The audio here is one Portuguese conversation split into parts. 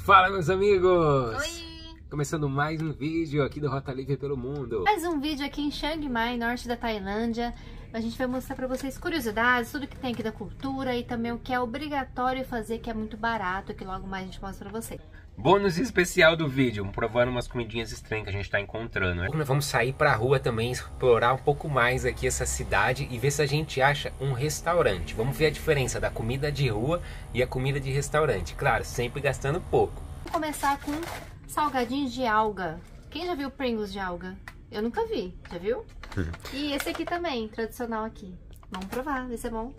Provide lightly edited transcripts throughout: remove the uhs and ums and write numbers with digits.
Fala, meus amigos! Oi! Começando mais um vídeo aqui do Rota Livre pelo Mundo. Mais um vídeo aqui em Chiang Mai, norte da Tailândia. A gente vai mostrar pra vocês curiosidades, tudo que tem aqui da cultura e também o que é obrigatório fazer, que é muito barato, que logo mais a gente mostra pra vocês. Bônus especial do vídeo, provando umas comidinhas estranhas que a gente tá encontrando, né? Nós vamos sair pra rua também, explorar um pouco mais aqui essa cidade e ver se a gente acha um restaurante. Vamos ver a diferença da comida de rua e a comida de restaurante. Claro, sempre gastando pouco. Vamos começar com salgadinhos de alga. Quem já viu Pringles de alga? Eu nunca vi, já viu? E esse aqui também, tradicional aqui. Vamos provar, ver se é bom.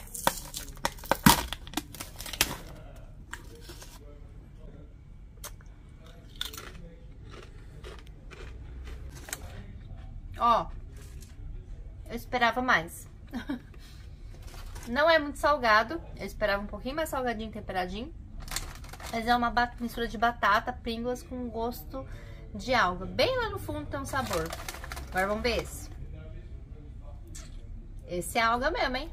Ó, eu esperava mais. Não é muito salgado, eu esperava um pouquinho mais salgadinho, temperadinho. Mas é uma mistura de batata, Pringles com gosto de alga. Bem lá no fundo tem um sabor. Agora vamos ver esse. Esse é alga mesmo, hein?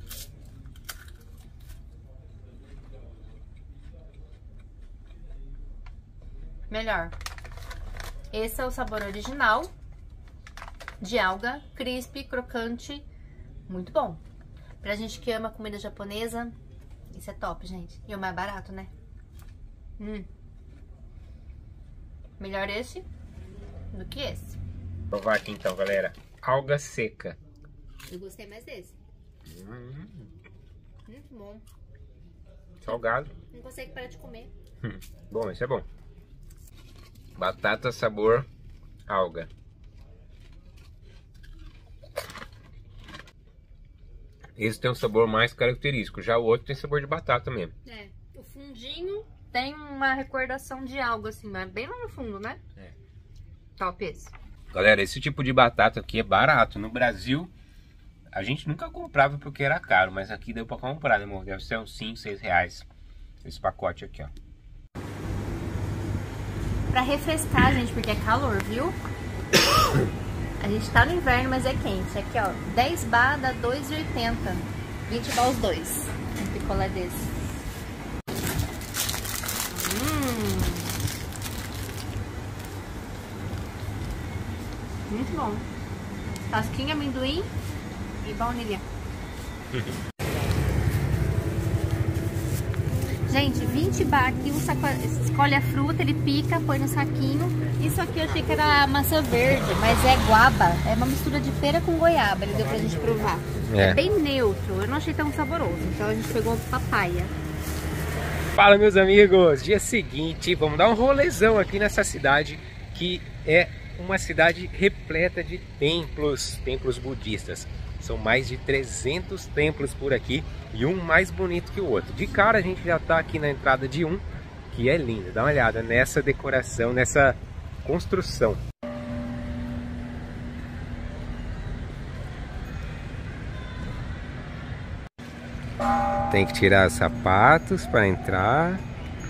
Melhor. Esse é o sabor original. De alga, crisp, crocante, muito bom. Pra gente que ama comida japonesa, isso é top, gente. E o mais barato, né? Melhor esse do que esse. Vou provar aqui então, galera. Alga seca. Eu gostei mais desse. Muito bom. Salgado. Não consegue parar de comer. Bom, esse é bom. Batata sabor alga. Esse tem um sabor mais característico, já o outro tem sabor de batata mesmo. É, o fundinho tem uma recordação de algo assim, mas bem lá no fundo, né? É. Top esse. Galera, esse tipo de batata aqui é barato. No Brasil, a gente nunca comprava porque era caro, mas aqui deu pra comprar, né, amor? Deve ser uns 5, 6 reais esse pacote aqui, ó. Pra refrescar, gente, porque é calor, viu? A gente tá no inverno, mas é quente. Aqui, ó, 10 bar dá 2,80. 20 bar os dois. Um picolé desse. Muito bom. Casquinha, amendoim e baunilha. Gente, 20 bar aqui, escolhe a fruta, ele pica, põe no saquinho. Isso aqui eu achei que era maçã verde, mas é guaba. É uma mistura de pera com goiaba, ele deu pra gente provar. É bem neutro, eu não achei tão saboroso, então a gente pegou papaya. Fala, meus amigos! Dia seguinte, vamos dar um rolezão aqui nessa cidade, que é uma cidade repleta de templos budistas. São mais de 300 templos por aqui e um mais bonito que o outro. De cara a gente já está aqui na entrada de um, que é lindo. Dá uma olhada nessa decoração, nessa construção. Tem que tirar os sapatos para entrar.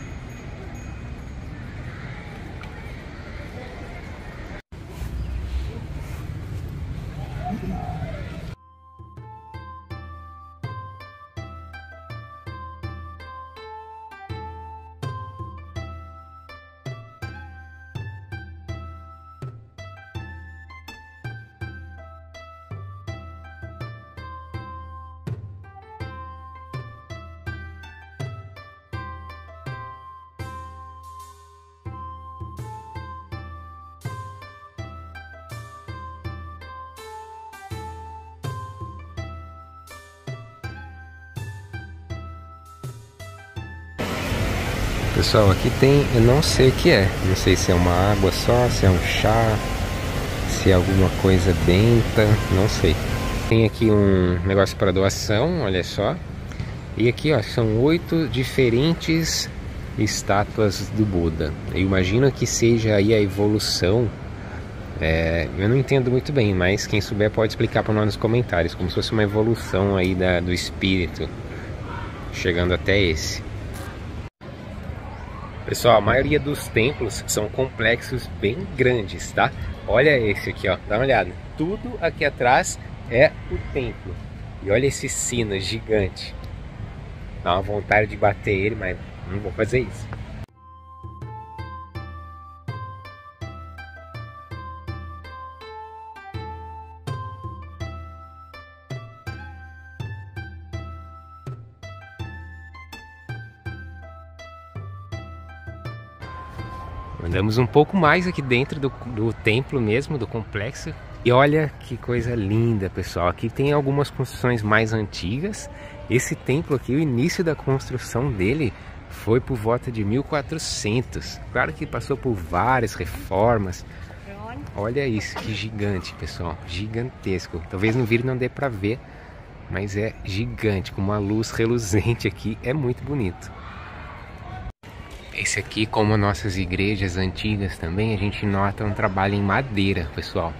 Pessoal, aqui tem, eu não sei o que é, não sei se é uma água só, se é um chá, se é alguma coisa benta, não sei. Tem aqui um negócio para doação, olha só. E aqui, ó, são 8 diferentes estátuas do Buda. Eu imagino que seja aí a evolução. Eu não entendo muito bem, mas quem souber pode explicar para nós nos comentários, como se fosse uma evolução aí do espírito, chegando até esse. Pessoal, a maioria dos templos são complexos bem grandes, tá? Olha esse aqui, ó, dá uma olhada. Tudo aqui atrás é o templo. E olha esse sino gigante. Dá uma vontade de bater ele, mas não vou fazer isso. Andamos um pouco mais aqui dentro do templo mesmo, do complexo. E olha que coisa linda, pessoal. Aqui tem algumas construções mais antigas. Esse templo aqui, o início da construção dele foi por volta de 1400. Claro que passou por várias reformas. Olha isso, que gigante, pessoal. Gigantesco. Talvez no vídeo não dê pra ver, mas é gigante, com uma luz reluzente aqui. É muito bonito. Esse aqui, como nossas igrejas antigas também, a gente nota um trabalho em madeira, pessoal.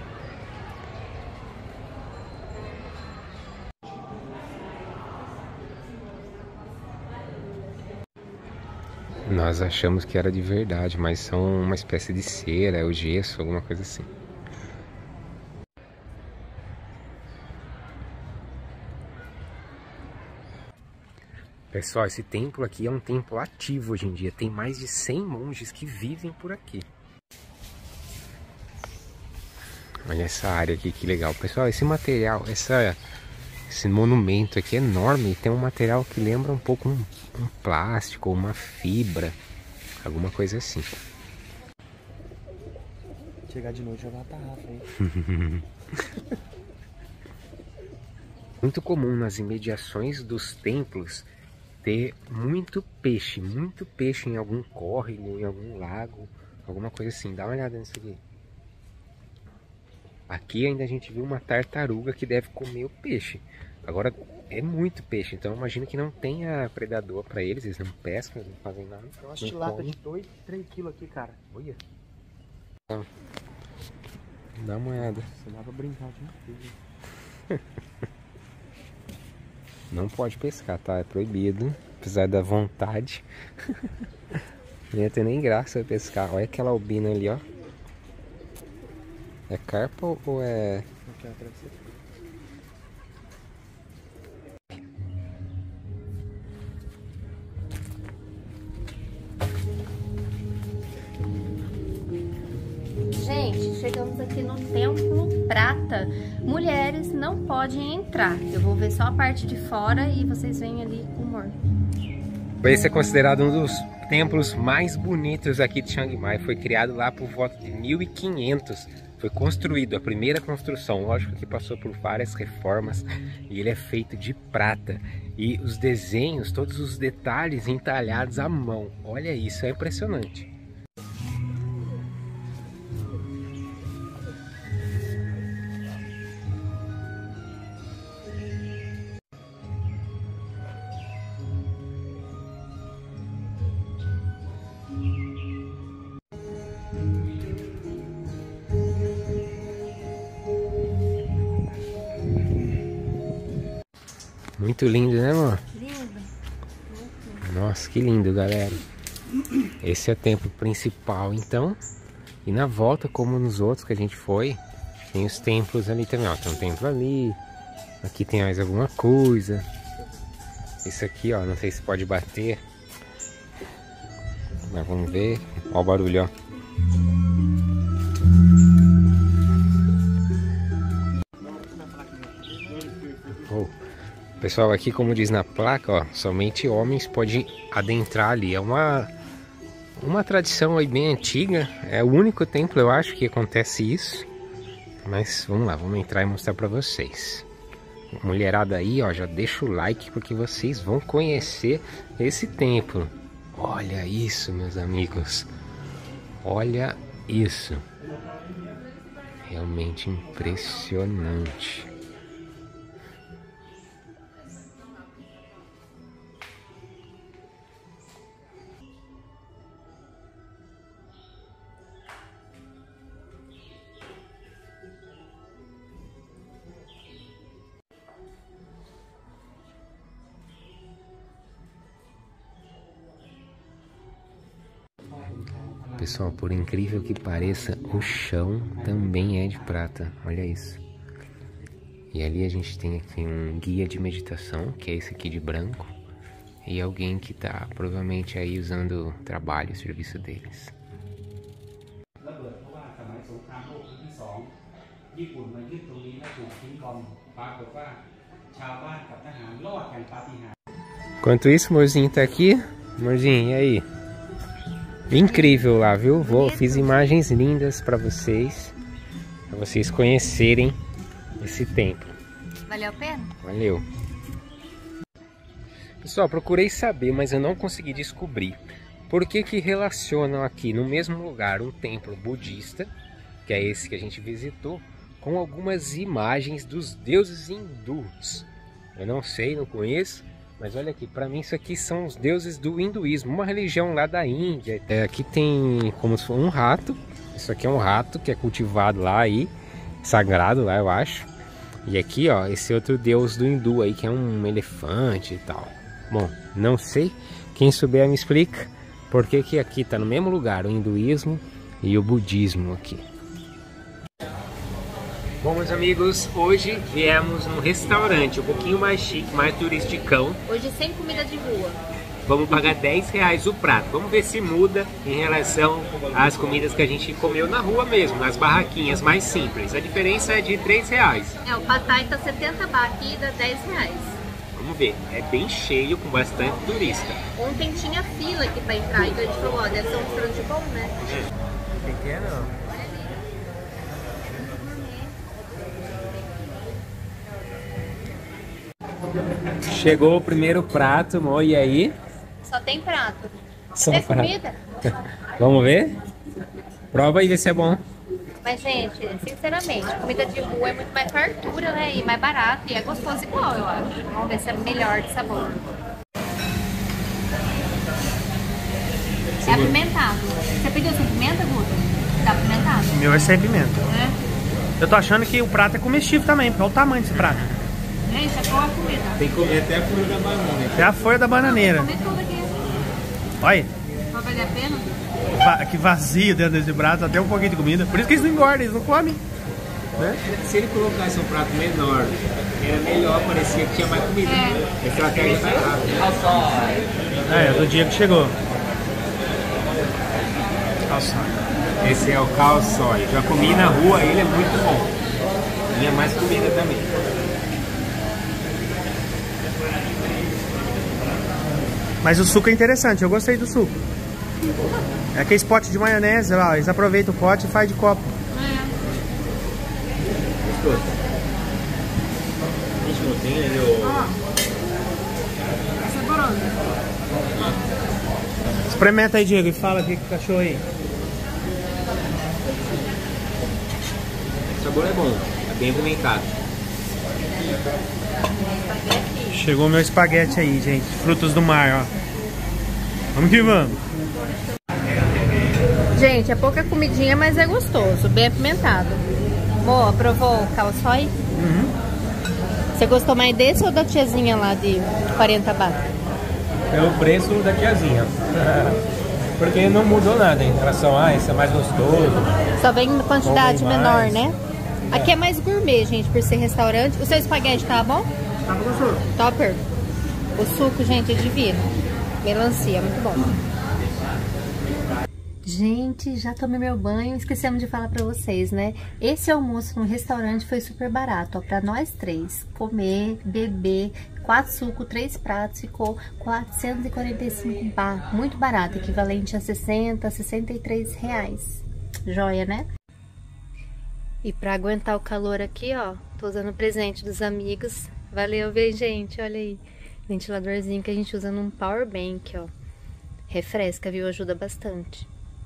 Nós achamos que era de verdade, mas são uma espécie de cera, o gesso, alguma coisa assim. Pessoal, esse templo aqui é um templo ativo hoje em dia. Tem mais de 100 monges que vivem por aqui. Olha essa área aqui, que legal. Pessoal, esse material, esse monumento aqui é enorme. Tem um material que lembra um pouco um plástico, uma fibra, alguma coisa assim. Chegar de noite e jogar a tarrafa aí. Muito comum nas imediações dos templos ter muito peixe em algum córrego, em algum lago, alguma coisa assim. Dá uma olhada nisso aqui. Aqui ainda a gente viu uma tartaruga que deve comer o peixe. Agora é muito peixe, então eu imagino que não tenha predador para eles não pescam, não fazem nada. Tem umas tilápia de 2, 3 quilos aqui, cara. Olha. Dá uma olhada. Você dá pra brincar de Não pode pescar, tá? É proibido, apesar da vontade. Não ia ter nem graça pescar. Olha aquela albina ali, ó. É carpa ou é... Gente, chegamos aqui no Templo Prata. Mulheres não podem entrar. Eu vou ver só a parte de fora e vocês vêm ali com o humor. Esse é considerado um dos templos mais bonitos aqui de Chiang Mai. Foi criado lá por volta de 1500. Foi construído, a primeira construção. Lógico que passou por várias reformas. E ele é feito de prata. E os desenhos, todos os detalhes entalhados à mão. Olha isso, é impressionante. Muito lindo, né, amor? Lindo. Nossa, que lindo, galera. Esse é o templo principal, então. E na volta, como nos outros que a gente foi, tem os templos ali também, ó. Tem um templo ali. Aqui tem mais alguma coisa. Isso aqui, ó, não sei se pode bater. Mas vamos ver. Ó o barulho, ó. Pessoal, aqui como diz na placa, ó, somente homens podem adentrar ali. É uma tradição aí bem antiga. É o único templo, eu acho, que acontece isso. Mas vamos lá, vamos entrar e mostrar pra vocês. Mulherada aí, ó, já deixa o like porque vocês vão conhecer esse templo. Olha isso, meus amigos. Olha isso. Realmente impressionante. Pessoal, por incrível que pareça, o chão também é de prata. Olha isso. E ali a gente tem aqui um guia de meditação, que é esse aqui de branco. E alguém que tá provavelmente aí usando o trabalho, o serviço deles. Enquanto isso, o amorzinho tá aqui. Amorzinho, e aí? Incrível lá, viu? Fiz imagens lindas para vocês conhecerem esse templo. Valeu a pena? Valeu. Pessoal, procurei saber, mas eu não consegui descobrir por que relacionam aqui no mesmo lugar um templo budista, que é esse que a gente visitou, com algumas imagens dos deuses hindus. Eu não sei, não conheço, mas olha aqui, para mim isso aqui são os deuses do hinduísmo, uma religião lá da Índia. Aqui tem como se fosse um rato, isso aqui é um rato que é cultivado lá aí, sagrado lá eu acho. E aqui ó, esse outro deus do hindu aí que é um elefante e tal. Bom, não sei, quem souber me explica por que aqui tá no mesmo lugar o hinduísmo e o budismo aqui. Bom, meus amigos, hoje viemos num restaurante um pouquinho mais chique, mais turisticão. Hoje sem comida de rua. Vamos pagar R$10 o prato. Vamos ver se muda em relação às comidas que a gente comeu na rua mesmo, nas barraquinhas mais simples. A diferença é de R$3. O pad thai tá 70 baht aqui, dá R$10. Vamos ver, é bem cheio, com bastante turista. Ontem tinha fila aqui pra entrar, então a gente falou, ó, deve ser um restaurante bom, né? Pequeno. Chegou o primeiro prato, amor, e aí? Só tem prato. Só Tem prato. comida? Vamos ver? Prova e vê se é bom. Mas, gente, sinceramente, comida de rua é muito mais fartura, né? E mais barato. E é gostoso igual, eu acho. Vamos ver se é melhor de sabor. É apimentado. Você pediu sem pimenta, Guto? Tá apimentado. O meu é sem pimenta. É. Eu tô achando que o prato é comestível também, porque olha o tamanho desse prato. Gente, é boa a comida. Tem que comer até a folha da banana. Até a folha da bananeira. Comer tudo aqui. Olha, Vai valer a pena? que vazio dentro desse prato, até um pouquinho de comida. Por isso que eles não engordam, eles não comem. Né? Se ele colocasse um prato menor, era melhor, parecia que tinha mais comida. A estratégia tá errada. É, do dia que chegou. Nossa. Esse é o khao soi. Já comi na rua, ele é muito bom. Tinha mais comida também. Mas o suco é interessante, eu gostei do suco. É aquele pote de maionese, lá, eles aproveitam o pote e faz de copo. Gostoso. Gente, não tem ali É saboroso. Experimenta aí, Diego, e fala o que achou aí. O sabor é bom, é bem apimentado. Chegou o meu espaguete aí, gente. Frutos do mar, ó. Vamos que vamos. Gente, é pouca comidinha, mas é gostoso. Bem apimentado. Boa, provou o khao soi? Você gostou mais desse ou da tiazinha lá de 40 baht? Pelo preço da tiazinha. Porque não mudou nada em relação a esse é mais gostoso. Só vem em quantidade Convém menor, mais. né? Aqui é mais gourmet, gente, por ser restaurante. O seu espaguete tá bom? Tá gostoso. Topper. O suco, gente, é divino. Melancia, muito bom. Gente, já tomei meu banho. Esquecemos de falar pra vocês, né? Esse almoço no restaurante foi super barato, ó. Pra nós três, comer, beber, 4 sucos, 3 pratos, ficou 445 baht. Muito barato, equivalente a 60, 63 reais. Joia, né? E pra aguentar o calor aqui, ó, tô usando o presente dos amigos. Valeu, bem, gente, olha aí. Ventiladorzinho que a gente usa num power bank, ó. Refresca, viu? Ajuda bastante.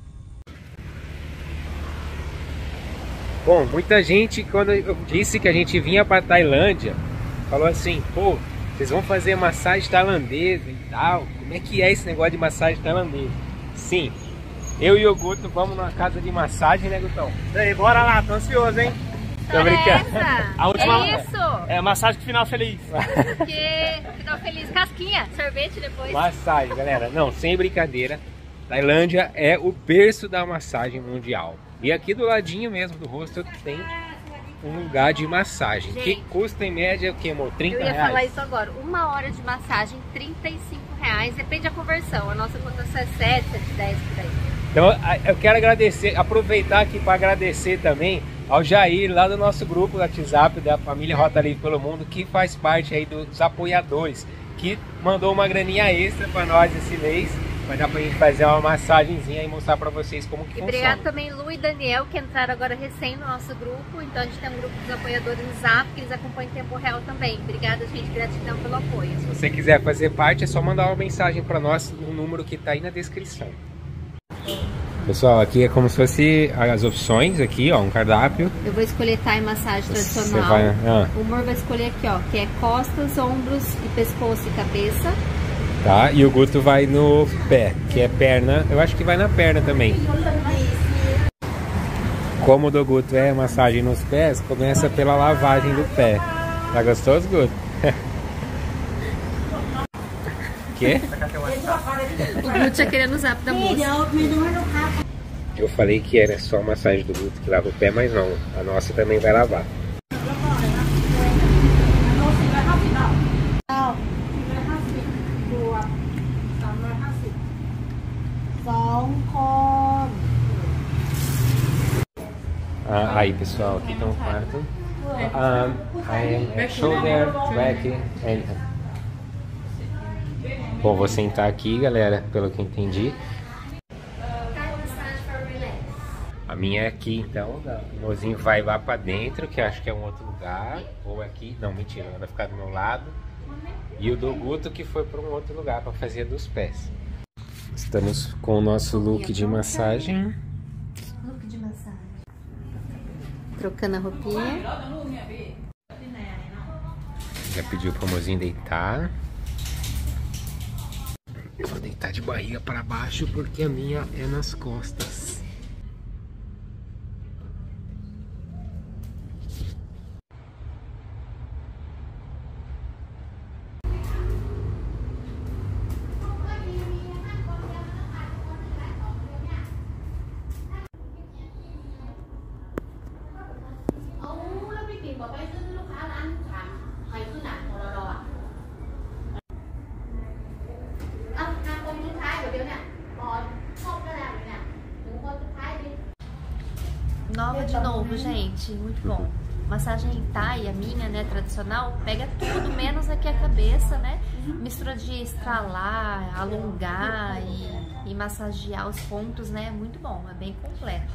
Bom, muita gente, quando eu disse que a gente vinha para Tailândia, falou assim, pô, vocês vão fazer massagem tailandesa e tal. Como é que é esse negócio de massagem tailandesa? Sim, eu e o Guto vamos numa casa de massagem, né, Gutão? E aí, bora lá, tô ansioso, hein? Tô brincando. A última... É isso! É massagem com final feliz. Que final feliz. Casquinha, sorvete depois. Massagem, galera. Não, sem brincadeira. Tailândia é o berço da massagem mundial. E aqui do ladinho mesmo do rosto tem um lugar de massagem. Gente, que custa em média o que, amor? 30 Eu ia reais? falar isso agora. 1 hora de massagem, 35 reais. Depende da conversão. A nossa cotação é 7, 10 por aí. Então eu quero agradecer, aproveitar aqui para agradecer também ao Jair, lá do nosso grupo do WhatsApp da família Rota Livre pelo Mundo, que faz parte aí dos apoiadores, que mandou uma graninha extra para nós esse mês Vai dar pra gente fazer uma massagenzinha e mostrar pra vocês como que funciona. Obrigado também Lu e Daniel, que entraram agora recém no nosso grupo. Então a gente tem um grupo dos apoiadores no Zap, que eles acompanham em tempo real também. Obrigada, gente, gratidão pelo apoio. Se você quiser fazer parte, é só mandar uma mensagem pra nós no número que tá aí na descrição. Pessoal, aqui é como se fosse as opções aqui, ó, um cardápio. Eu vou escolher Thai massagem tradicional. O Humor vai escolher aqui, ó, que é costas, ombros e pescoço e cabeça. Tá, e o Guto vai no pé, que é perna. Eu acho que vai na perna também. Como o do Guto é massagem nos pés, começa pela lavagem do pé. Tá gostoso, Guto? Quê? O Guto já querendo usar da moça. Eu falei que era só a massagem do Guto que lava o pé, mas não. A nossa também vai lavar. Aí pessoal, aqui tem um quarto. Shoulder, back and... Bom, vou sentar aqui, galera, pelo que eu entendi. A minha é aqui, então. O mozinho vai lá pra dentro, que acho que é um outro lugar. Ou aqui, não, mentira, ela vai ficar do meu lado. E o do Guto que foi para um outro lugar para fazer dos pés. Estamos com o nosso look de massagem. Look de massagem. Trocando a roupinha. Já pediu pro mozinho deitar. Eu vou deitar de barriga para baixo porque a minha é nas costas. Nova de novo, gente, muito bom. Massagem Thai, a minha, né, tradicional, pega tudo, menos aqui a cabeça, né? Mistura de estralar, alongar e massagear os pontos, né? Muito bom, é bem completo.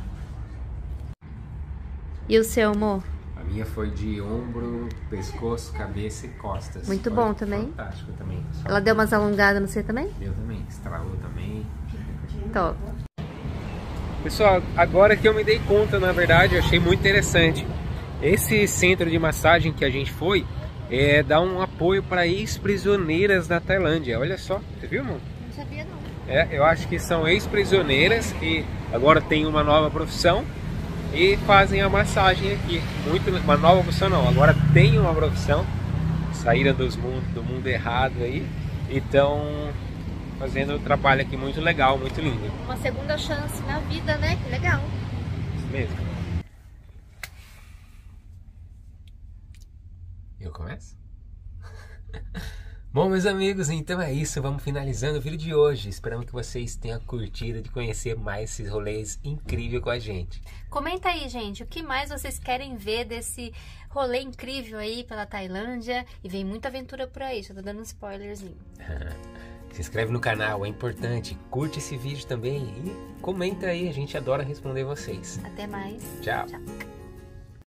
E o seu, amor? A minha foi de ombro, pescoço, cabeça e costas. Muito foi bom também. Fantástico também. Ela deu umas alongadas no você também? Deu também, estralou também. Top. Pessoal, agora que eu me dei conta, na verdade, eu achei muito interessante. Esse centro de massagem que a gente foi, dá um apoio para ex-prisioneiras da Tailândia. Olha só, você viu, mano? Não sabia não. Eu acho que são ex-prisioneiras que agora têm uma nova profissão e fazem a massagem aqui. Uma nova profissão não, agora tem uma profissão, saíram do mundo errado aí, então fazendo um trabalho aqui muito legal, muito lindo. Uma segunda chance na vida, né? Que legal. Isso mesmo. Eu começo? Bom, meus amigos, então é isso. Vamos finalizando o vídeo de hoje. Esperamos que vocês tenham curtido de conhecer mais esses rolês incríveis com a gente. Comenta aí, gente, o que mais vocês querem ver desse rolê incrível aí pela Tailândia. E vem muita aventura por aí, já tô dando um spoilerzinho. Se inscreve no canal, é importante. Curte esse vídeo também e comenta aí, a gente adora responder vocês. Até mais. Tchau. Tchau.